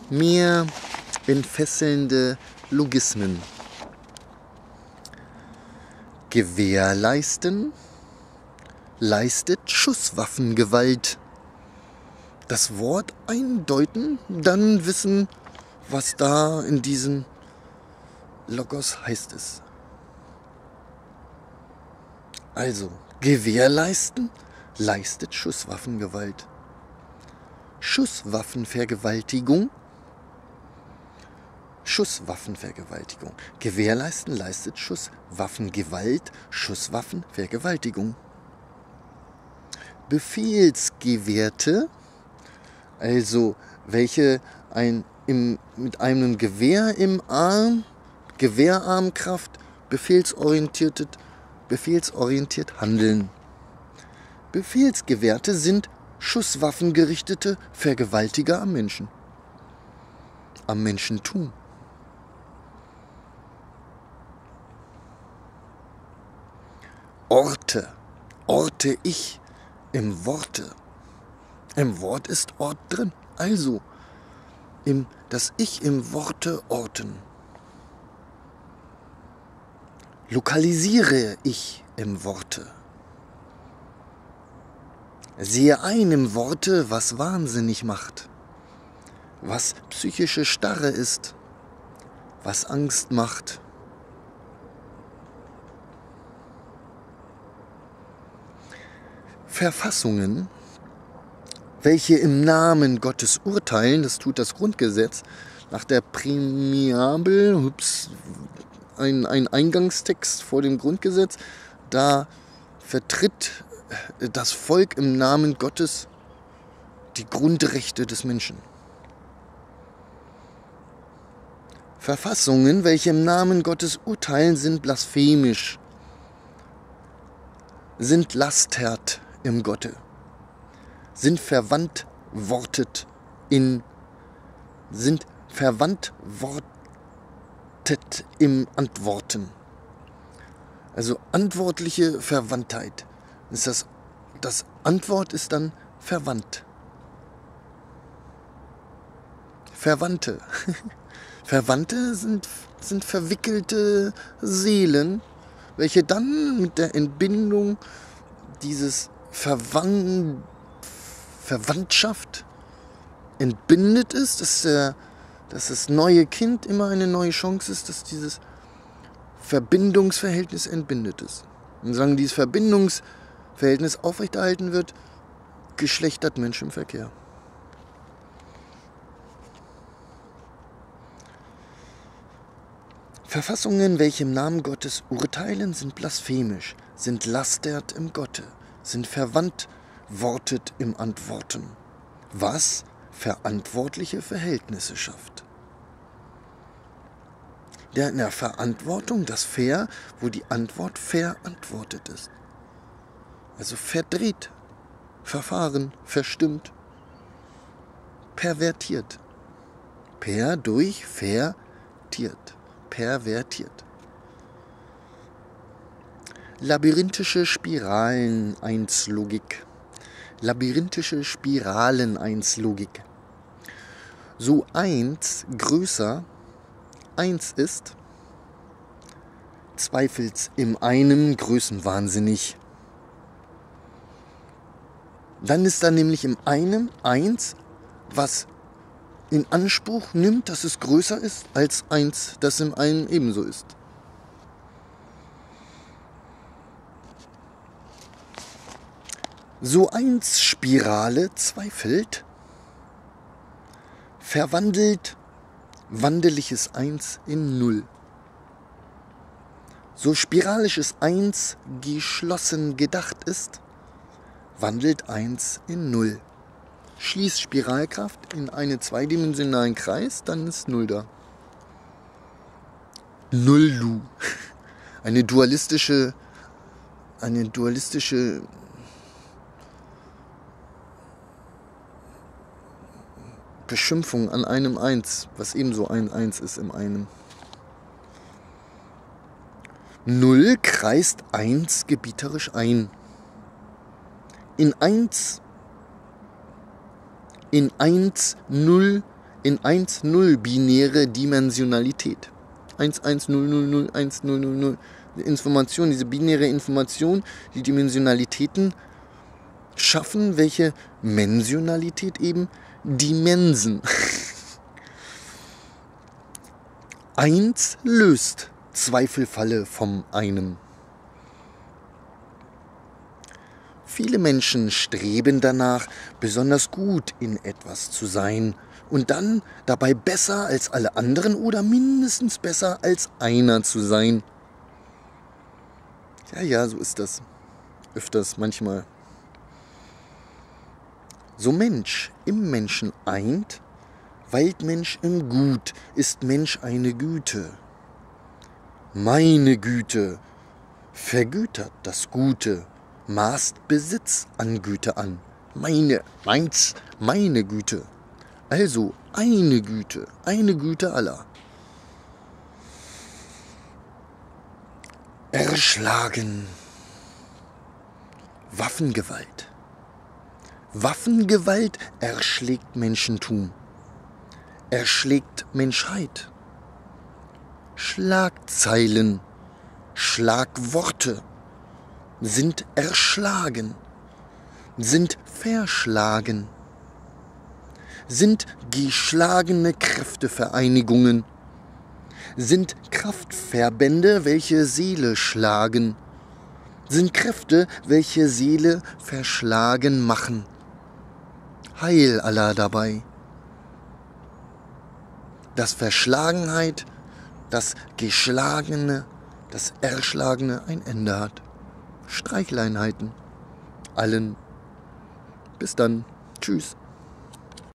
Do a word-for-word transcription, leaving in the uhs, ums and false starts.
mehr entfesselnde Logismen. Gewährleisten leistet Schusswaffengewalt. Das Wort eindeuten, dann wissen, was da in diesem Logos heißt es. Also, gewährleisten leistet Schusswaffengewalt. Schusswaffenvergewaltigung. Schusswaffenvergewaltigung. Gewährleisten leistet Schusswaffengewalt. Schusswaffenvergewaltigung. Befehlsgewährte, also welche ein, im, mit einem Gewehr im Arm, Gewehrarmkraft, befehlsorientiert, befehlsorientiert handeln. Befehlsgewährte sind schusswaffengerichtete Vergewaltiger am Menschen. Am Menschentum. Orte. Orte ich. Im Worte. Im Wort ist Ort drin. Also, im, das Ich im Worte orten. Lokalisiere ich im Worte. Sehe ein im Worte, was wahnsinnig macht. Was psychische Starre ist. Was Angst macht. Verfassungen, welche im Namen Gottes urteilen, das tut das Grundgesetz, nach der Präambel, ups, ein, ein Eingangstext vor dem Grundgesetz, da vertritt das Volk im Namen Gottes die Grundrechte des Menschen. Verfassungen, welche im Namen Gottes urteilen, sind blasphemisch, sind lastert im Gotte, sind verwandt wortet in, sind verwandt wortet im Antworten. Also antwortliche Verwandtheit. Ist das, das Antwort ist dann verwandt. Verwandte. Verwandte sind, sind verwickelte Seelen, welche dann mit der Entbindung dieses Verwand, Verwandtschaft entbindet ist, dass, der, dass das neue Kind immer eine neue Chance ist, dass dieses Verbindungsverhältnis entbindet ist. Und solange dieses Verbindungsverhältnis aufrechterhalten wird, geschlechtert Mensch im Verkehr. Verfassungen, welche im Namen Gottes urteilen, sind blasphemisch, sind lastert im Gotte, sind verwandt wortet im Antworten, was verantwortliche Verhältnisse schafft. Der in der Verantwortung das Ver, wo die Antwort verantwortet ist. Also verdreht, verfahren, verstimmt, pervertiert. Per durch vertiert. Pervertiert. Labyrinthische Spiralen eins Logik. Labyrinthische Spiralen eins Logik. So eins größer eins ist, zweifelt im einen größenwahnsinnig. Dann ist da nämlich im einen eins, was in Anspruch nimmt, dass es größer ist als eins, das im einen ebenso ist. So eins Spirale zweifelt, verwandelt wandeliges Eins in Null. So spiralisches Eins geschlossen gedacht ist, wandelt Eins in Null. Schließt Spiralkraft in einen zweidimensionalen Kreis, dann ist Null da. Nullu. Eine dualistische, eine dualistische Beschimpfung an einem Eins, was ebenso ein Eins ist im einen. Null kreist Eins gebieterisch ein. In Eins In eins Null in eins null binäre Dimensionalität. eins eins null null null eins null null null. Information, diese binäre Information, die Dimensionalitäten schaffen, welche Mensionalität eben Dimensen. Eins löst Zweifelfalle vom einen. Viele Menschen streben danach, besonders gut in etwas zu sein und dann dabei besser als alle anderen oder mindestens besser als einer zu sein. Ja, ja, so ist das. Öfters, manchmal. So Mensch im Menschen eint, weilt Mensch im Gut, ist Mensch eine Güte. Meine Güte vergütert das Gute, maßt Besitz an Güte an. Meine, meins, meine Güte. Also eine Güte, eine Güte aller. Erschlagen. Waffengewalt. Waffengewalt erschlägt Menschentum. Erschlägt Menschheit. Schlagzeilen, Schlagworte sind erschlagen, sind verschlagen, sind geschlagene Kräftevereinigungen, sind Kraftverbände, welche Seele schlagen, sind Kräfte, welche Seele verschlagen machen. Heil Allah dabei. Dass Verschlagenheit, das Geschlagene, das Erschlagene ein Ende hat. Streicheleinheiten. Allen. Bis dann. Tschüss.